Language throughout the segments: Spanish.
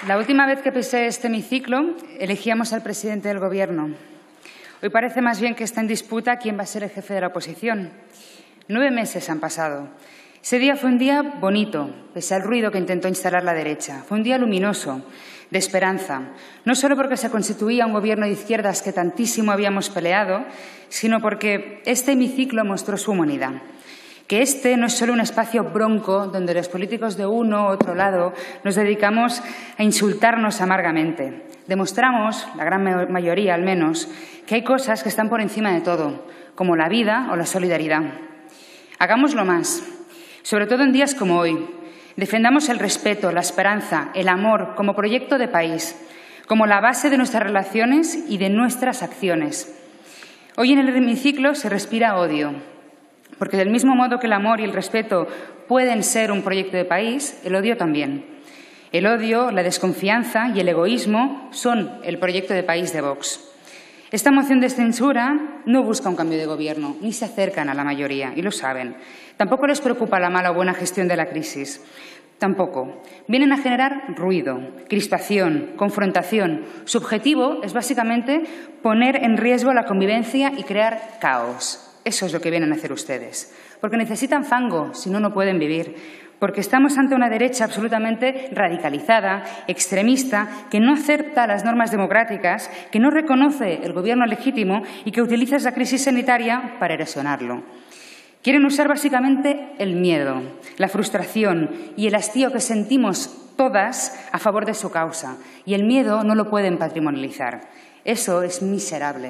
La última vez que pisé este hemiciclo, elegíamos al presidente del Gobierno. Hoy parece más bien que está en disputa quién va a ser el jefe de la oposición. 9 meses han pasado. Ese día fue un día bonito, pese al ruido que intentó instalar la derecha. Fue un día luminoso, de esperanza, no solo porque se constituía un gobierno de izquierdas que tantísimo habíamos peleado, sino porque este hemiciclo mostró su humanidad. Que este no es solo un espacio bronco donde los políticos de uno u otro lado nos dedicamos a insultarnos amargamente. Demostramos, la gran mayoría al menos, que hay cosas que están por encima de todo, como la vida o la solidaridad. Hagámoslo más, sobre todo en días como hoy. Defendamos el respeto, la esperanza, el amor como proyecto de país, como la base de nuestras relaciones y de nuestras acciones. Hoy en el hemiciclo se respira odio, porque del mismo modo que el amor y el respeto pueden ser un proyecto de país, el odio también. El odio, la desconfianza y el egoísmo son el proyecto de país de Vox. Esta moción de censura no busca un cambio de gobierno, ni se acercan a la mayoría, y lo saben. Tampoco les preocupa la mala o buena gestión de la crisis. Tampoco. Vienen a generar ruido, crispación, confrontación. Su objetivo es básicamente poner en riesgo la convivencia y crear caos. Eso es lo que vienen a hacer ustedes. Porque necesitan fango, si no, no pueden vivir. Porque estamos ante una derecha absolutamente radicalizada, extremista, que no acepta las normas democráticas, que no reconoce el gobierno legítimo y que utiliza esa crisis sanitaria para erosionarlo. Quieren usar básicamente el miedo, la frustración y el hastío que sentimos todas a favor de su causa. Y el miedo no lo pueden patrimonializar. Eso es miserable.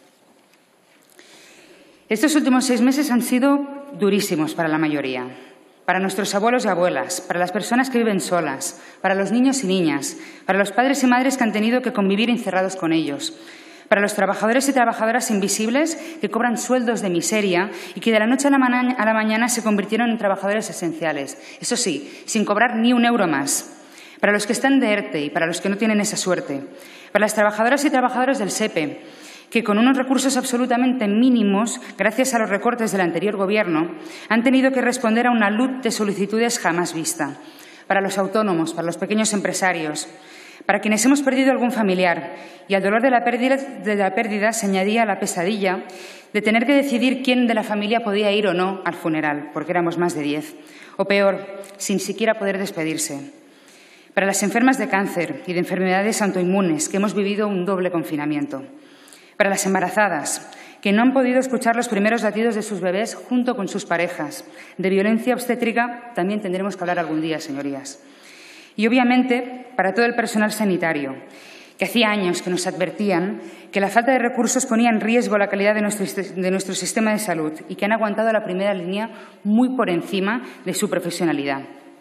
Estos últimos 6 meses han sido durísimos para la mayoría. Para nuestros abuelos y abuelas, para las personas que viven solas, para los niños y niñas, para los padres y madres que han tenido que convivir encerrados con ellos, para los trabajadores y trabajadoras invisibles que cobran sueldos de miseria y que de la noche a la mañana se convirtieron en trabajadores esenciales, eso sí, sin cobrar ni un euro más. Para los que están de ERTE y para los que no tienen esa suerte. Para las trabajadoras y trabajadores del SEPE, que con unos recursos absolutamente mínimos, gracias a los recortes del anterior Gobierno, han tenido que responder a una luz de solicitudes jamás vista. Para los autónomos, para los pequeños empresarios, para quienes hemos perdido algún familiar, y al dolor de la pérdida se añadía la pesadilla de tener que decidir quién de la familia podía ir o no al funeral, porque éramos más de 10, o peor, sin siquiera poder despedirse. Para las enfermas de cáncer y de enfermedades autoinmunes, que hemos vivido un doble confinamiento. Para las embarazadas, que no han podido escuchar los primeros latidos de sus bebés junto con sus parejas. De violencia obstétrica también tendremos que hablar algún día, señorías. Y, obviamente, para todo el personal sanitario, que hacía años que nos advertían que la falta de recursos ponía en riesgo la calidad de nuestro sistema de salud y que han aguantado la primera línea muy por encima de su profesionalidad.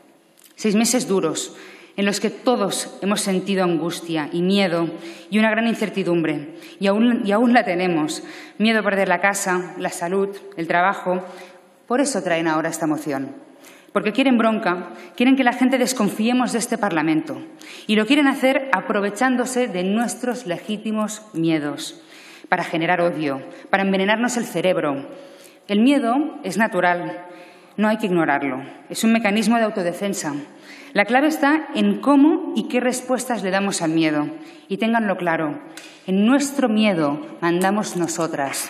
6 meses duros, en los que todos hemos sentido angustia y miedo y una gran incertidumbre. Y aún la tenemos. Miedo a perder la casa, la salud, el trabajo. Por eso traen ahora esta moción. Porque quieren bronca, quieren que la gente desconfiemos de este Parlamento. Y lo quieren hacer aprovechándose de nuestros legítimos miedos. Para generar odio, para envenenarnos el cerebro. El miedo es natural. No hay que ignorarlo. Es un mecanismo de autodefensa. La clave está en cómo y qué respuestas le damos al miedo. Y ténganlo claro, en nuestro miedo mandamos nosotras.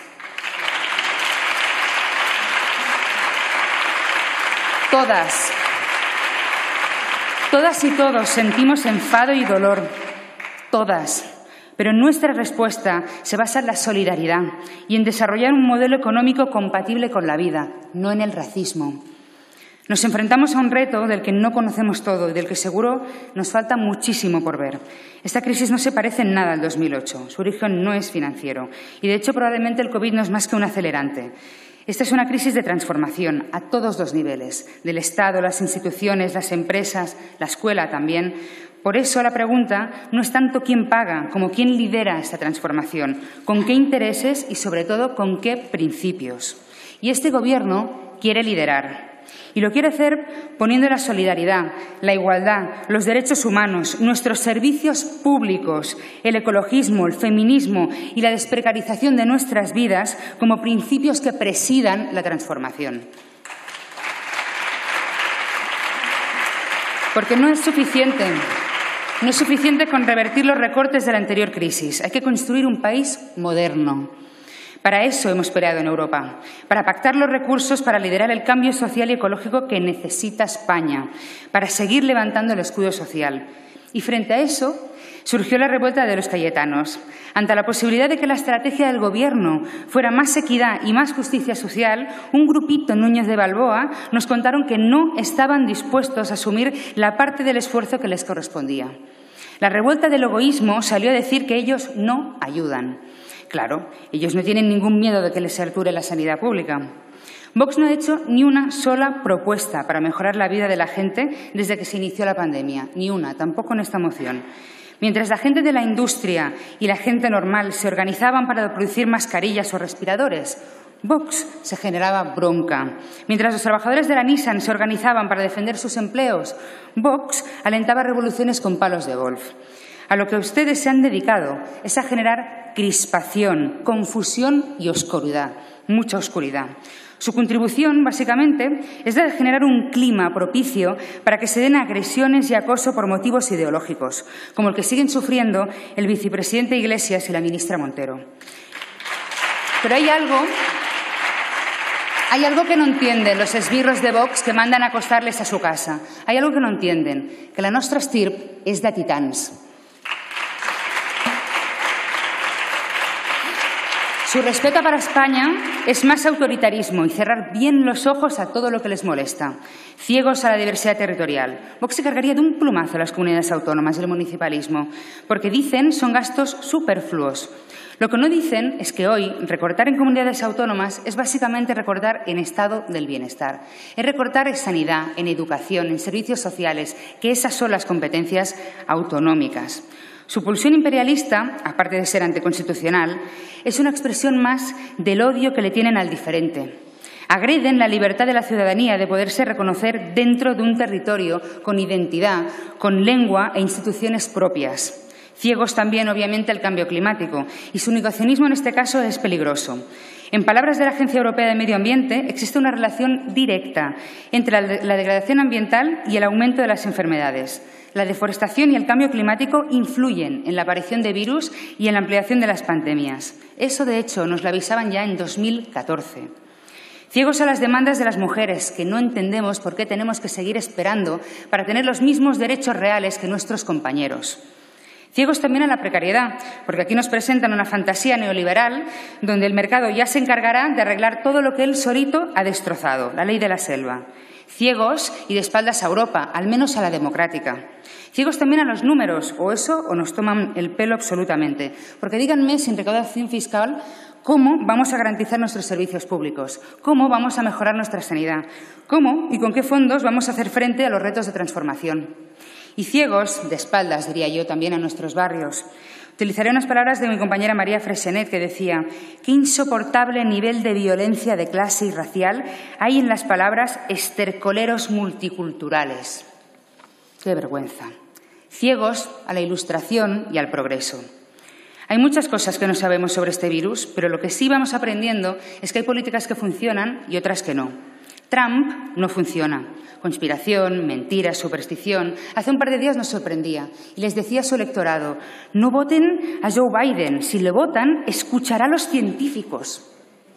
Todas y todos sentimos enfado y dolor. Todas. Pero nuestra respuesta se basa en la solidaridad y en desarrollar un modelo económico compatible con la vida, no en el racismo. Nos enfrentamos a un reto del que no conocemos todo y del que seguro nos falta muchísimo por ver. Esta crisis no se parece en nada al 2008. Su origen no es financiero y, de hecho, probablemente el COVID no es más que un acelerante. Esta es una crisis de transformación a todos los niveles, del Estado, las instituciones, las empresas, la escuela también. Por eso la pregunta no es tanto quién paga como quién lidera esta transformación, con qué intereses y, sobre todo, con qué principios. Y este Gobierno quiere liderar. Y lo quiere hacer poniendo la solidaridad, la igualdad, los derechos humanos, nuestros servicios públicos, el ecologismo, el feminismo y la desprecarización de nuestras vidas como principios que presidan la transformación. Porque no es suficiente No es suficiente con revertir los recortes de la anterior crisis. Hay que construir un país moderno. Para eso hemos peleado en Europa, para pactar los recursos para liderar el cambio social y ecológico que necesita España, para seguir levantando el escudo social. Y frente a eso surgió la revuelta de los cayetanos. Ante la posibilidad de que la estrategia del Gobierno fuera más equidad y más justicia social, un grupito Núñez de Balboa nos contaron que no estaban dispuestos a asumir la parte del esfuerzo que les correspondía. La revuelta del egoísmo salió a decir que ellos no ayudan. Claro, ellos no tienen ningún miedo de que les sature la sanidad pública. Vox no ha hecho ni una sola propuesta para mejorar la vida de la gente desde que se inició la pandemia. Ni una, tampoco en esta moción. Mientras la gente de la industria y la gente normal se organizaban para producir mascarillas o respiradores, Vox se generaba bronca. Mientras los trabajadores de la Nissan se organizaban para defender sus empleos, Vox alentaba revoluciones con palos de golf. A lo que ustedes se han dedicado es a generar crispación, confusión y oscuridad, mucha oscuridad. Su contribución, básicamente, es la de generar un clima propicio para que se den agresiones y acoso por motivos ideológicos, como el que siguen sufriendo el vicepresidente Iglesias y la ministra Montero. Pero hay algo que no entienden los esbirros de Vox que mandan a acostarles a su casa. Hay algo que no entienden, que la nostra estirp és de titans. Su respeto para España es más autoritarismo y cerrar bien los ojos a todo lo que les molesta. Ciegos a la diversidad territorial. Vox se cargaría de un plumazo a las comunidades autónomas y el municipalismo, porque dicen son gastos superfluos. Lo que no dicen es que hoy recortar en comunidades autónomas es básicamente recortar en estado del bienestar. Es recortar en sanidad, en educación, en servicios sociales, que esas son las competencias autonómicas. Su pulsión imperialista, aparte de ser anticonstitucional, es una expresión más del odio que le tienen al diferente. Agreden la libertad de la ciudadanía de poderse reconocer dentro de un territorio con identidad, con lengua e instituciones propias. Ciegos también, obviamente, al cambio climático, y su negacionismo en este caso es peligroso. En palabras de la Agencia Europea de Medio Ambiente, existe una relación directa entre la degradación ambiental y el aumento de las enfermedades. La deforestación y el cambio climático influyen en la aparición de virus y en la ampliación de las pandemias. Eso, de hecho, nos lo avisaban ya en 2014. Ciegos a las demandas de las mujeres, que no entendemos por qué tenemos que seguir esperando para tener los mismos derechos reales que nuestros compañeros. Ciegos también a la precariedad, porque aquí nos presentan una fantasía neoliberal donde el mercado ya se encargará de arreglar todo lo que él solito ha destrozado, la ley de la selva. Ciegos y de espaldas a Europa, al menos a la democrática. Ciegos también a los números, o eso o nos toman el pelo absolutamente. Porque díganme, sin recaudación fiscal, ¿cómo vamos a garantizar nuestros servicios públicos? ¿Cómo vamos a mejorar nuestra sanidad? ¿Cómo y con qué fondos vamos a hacer frente a los retos de transformación? Y ciegos, de espaldas, diría yo, también a nuestros barrios. Utilizaré unas palabras de mi compañera María Freixenet, que decía: «Qué insoportable nivel de violencia de clase y racial hay en las palabras estercoleros multiculturales». ¡Qué vergüenza! Ciegos a la ilustración y al progreso. Hay muchas cosas que no sabemos sobre este virus, pero lo que sí vamos aprendiendo es que hay políticas que funcionan y otras que no. Trump no funciona. Conspiración, mentiras, superstición. Hace un par de días nos sorprendía y les decía a su electorado: no voten a Joe Biden. Si le votan, escuchará a los científicos.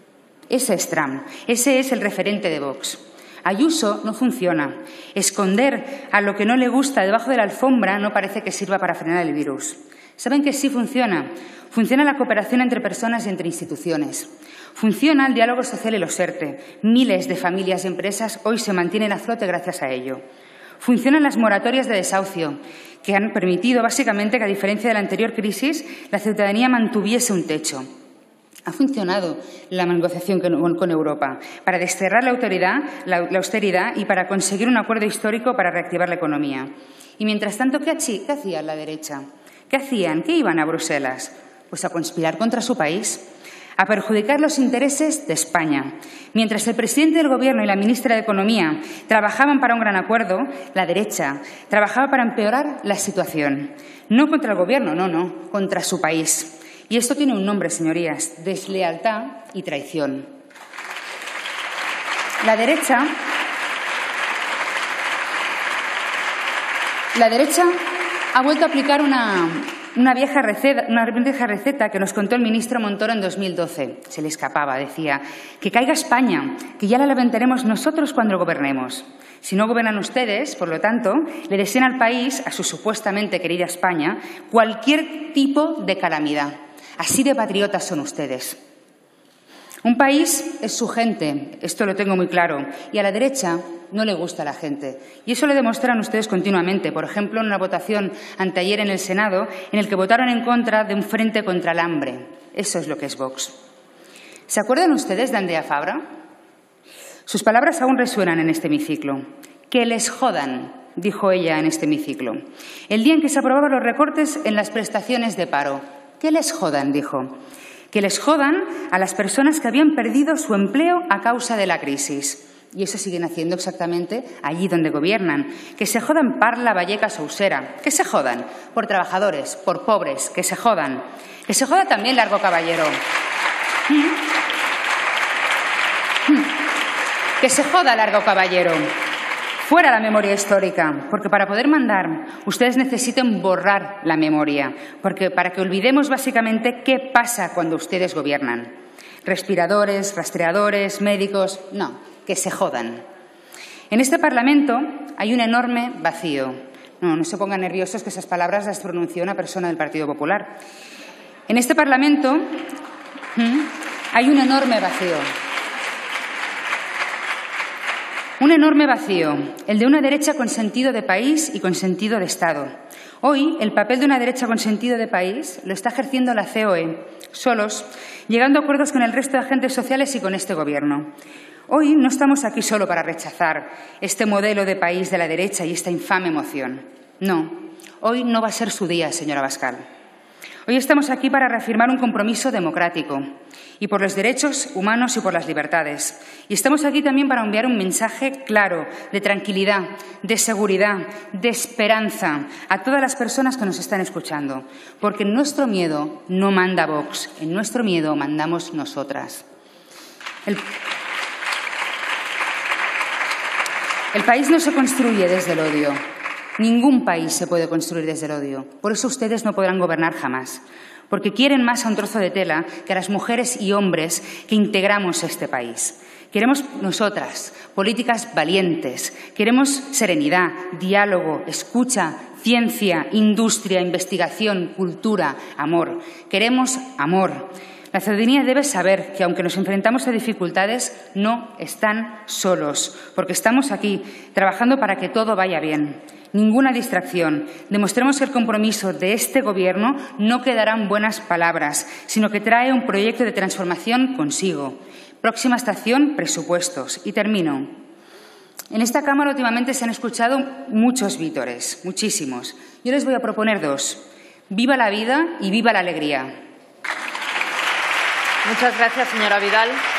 Ese es Trump. Ese es el referente de Vox. Ayuso no funciona. Esconder a lo que no le gusta debajo de la alfombra no parece que sirva para frenar el virus. ¿Saben qué sí funciona? Funciona la cooperación entre personas y entre instituciones. Funciona el diálogo social y los ERTE. Miles de familias y empresas hoy se mantienen a flote gracias a ello. Funcionan las moratorias de desahucio, que han permitido básicamente que, a diferencia de la anterior crisis, la ciudadanía mantuviese un techo. Ha funcionado la negociación con Europa para desterrar la austeridad y para conseguir un acuerdo histórico para reactivar la economía. Y mientras tanto, ¿qué hacía la derecha? ¿Qué hacían? ¿Qué iban a Bruselas? Pues a conspirar contra su país, a perjudicar los intereses de España. Mientras el presidente del Gobierno y la ministra de Economía trabajaban para un gran acuerdo, la derecha trabajaba para empeorar la situación. No contra el Gobierno, no, contra su país. Y esto tiene un nombre, señorías: deslealtad y traición. La derecha ha vuelto a aplicar una vieja receta que nos contó el ministro Montoro en 2012. Se le escapaba, decía, que caiga España, que ya la levantaremos nosotros cuando gobernemos. Si no gobiernan ustedes, por lo tanto, le desean al país, a su supuestamente querida España, cualquier tipo de calamidad. Así de patriotas son ustedes. Un país es su gente, esto lo tengo muy claro, y a la derecha no le gusta a la gente. Y eso lo demuestran ustedes continuamente. Por ejemplo, en una votación anteayer en el Senado, en el que votaron en contra de un frente contra el hambre. Eso es lo que es Vox. ¿Se acuerdan ustedes de Andrea Fabra? Sus palabras aún resuenan en este hemiciclo. Que les jodan, dijo ella en este hemiciclo. El día en que se aprobaban los recortes en las prestaciones de paro. Que les jodan, dijo. Que les jodan a las personas que habían perdido su empleo a causa de la crisis. Y eso siguen haciendo exactamente allí donde gobiernan. Que se jodan Parla, Vallecas o Usera. Que se jodan por trabajadores, por pobres. Que se jodan. Que se joda también Largo Caballero. Que se joda Largo Caballero. Fuera la memoria histórica, porque para poder mandar ustedes necesitan borrar la memoria, porque para que olvidemos básicamente qué pasa cuando ustedes gobiernan. Respiradores, rastreadores, médicos, no, que se jodan. En este Parlamento hay un enorme vacío. No se pongan nerviosos, que esas palabras las pronunció una persona del Partido Popular. En este Parlamento hay un enorme vacío. Un enorme vacío, el de una derecha con sentido de país y con sentido de Estado. Hoy, el papel de una derecha con sentido de país lo está ejerciendo la COE, solos, llegando a acuerdos con el resto de agentes sociales y con este Gobierno. Hoy no estamos aquí solo para rechazar este modelo de país de la derecha y esta infame moción. No, hoy no va a ser su día, señora Abascal. Hoy estamos aquí para reafirmar un compromiso democrático y por los derechos humanos y por las libertades. Y estamos aquí también para enviar un mensaje claro de tranquilidad, de seguridad, de esperanza a todas las personas que nos están escuchando. Porque en nuestro miedo no manda Vox, en nuestro miedo mandamos nosotras. El país no se construye desde el odio. Ningún país se puede construir desde el odio. Por eso ustedes no podrán gobernar jamás. Porque quieren más a un trozo de tela que a las mujeres y hombres que integramos este país. Queremos nosotras políticas valientes. Queremos serenidad, diálogo, escucha, ciencia, industria, investigación, cultura, amor. Queremos amor. La ciudadanía debe saber que, aunque nos enfrentamos a dificultades, no están solos, porque estamos aquí trabajando para que todo vaya bien. Ninguna distracción. Demostremos que el compromiso de este Gobierno no quedará en buenas palabras, sino que trae un proyecto de transformación consigo. Próxima estación, presupuestos. Y termino. En esta Cámara últimamente se han escuchado muchos vítores, muchísimos. Yo les voy a proponer dos. Viva la vida y viva la alegría. Muchas gracias, señora Vidal.